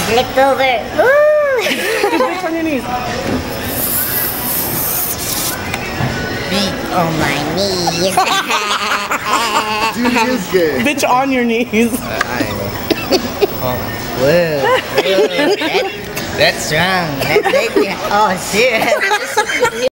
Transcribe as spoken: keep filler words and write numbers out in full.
Flipped over. Ooh. Bitch on your knees. Beat on my knees. Dude, it is good. Bitch on your knees. I, I oh, whoa, whoa, that, that's strong. That make me, oh shit.